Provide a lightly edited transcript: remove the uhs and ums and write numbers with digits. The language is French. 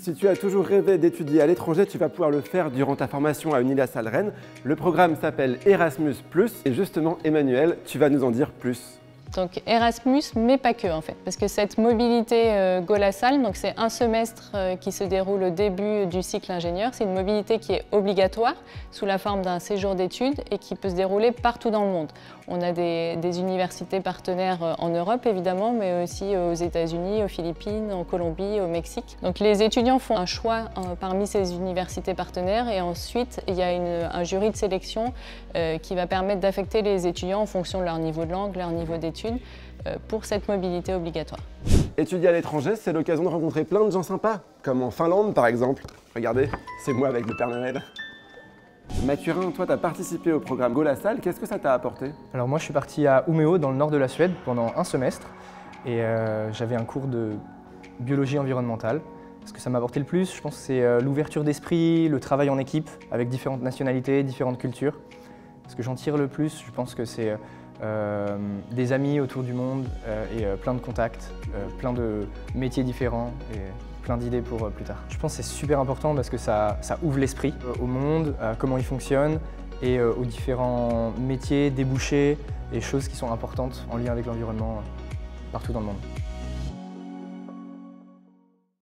Si tu as toujours rêvé d'étudier à l'étranger, tu vas pouvoir le faire durant ta formation à Unilassal Rennes. Le programme s'appelle Erasmus+, et justement, Emmanuel, tu vas nous en dire plus. Donc Erasmus, mais pas que en fait, parce que cette mobilité Go-LaSalle, donc c'est un semestre qui se déroule au début du cycle ingénieur, c'est une mobilité qui est obligatoire sous la forme d'un séjour d'études et qui peut se dérouler partout dans le monde. On a des universités partenaires en Europe évidemment, mais aussi aux États-Unis, aux Philippines, en Colombie, au Mexique. Donc les étudiants font un choix parmi ces universités partenaires et ensuite il y a un jury de sélection qui va permettre d'affecter les étudiants en fonction de leur niveau de langue, leur niveau d'études, pour cette mobilité obligatoire. Étudier à l'étranger, c'est l'occasion de rencontrer plein de gens sympas, comme en Finlande par exemple. Regardez, c'est moi avec le Père Noël. Mathurin, toi, tu as participé au programme Go-LaSalle, qu'est-ce que ça t'a apporté? Alors moi, je suis parti à Umeå, dans le nord de la Suède, pendant un semestre. Et j'avais un cours de biologie environnementale. Ce que ça m'a apporté le plus, je pense que c'est l'ouverture d'esprit, le travail en équipe, avec différentes nationalités, différentes cultures. Ce que j'en tire le plus, je pense que c'est des amis autour du monde et plein de contacts, plein de métiers différents et plein d'idées pour plus tard. Je pense que c'est super important parce que ça ouvre l'esprit au monde, à comment il fonctionne et aux différents métiers, débouchés et choses qui sont importantes en lien avec l'environnement partout dans le monde.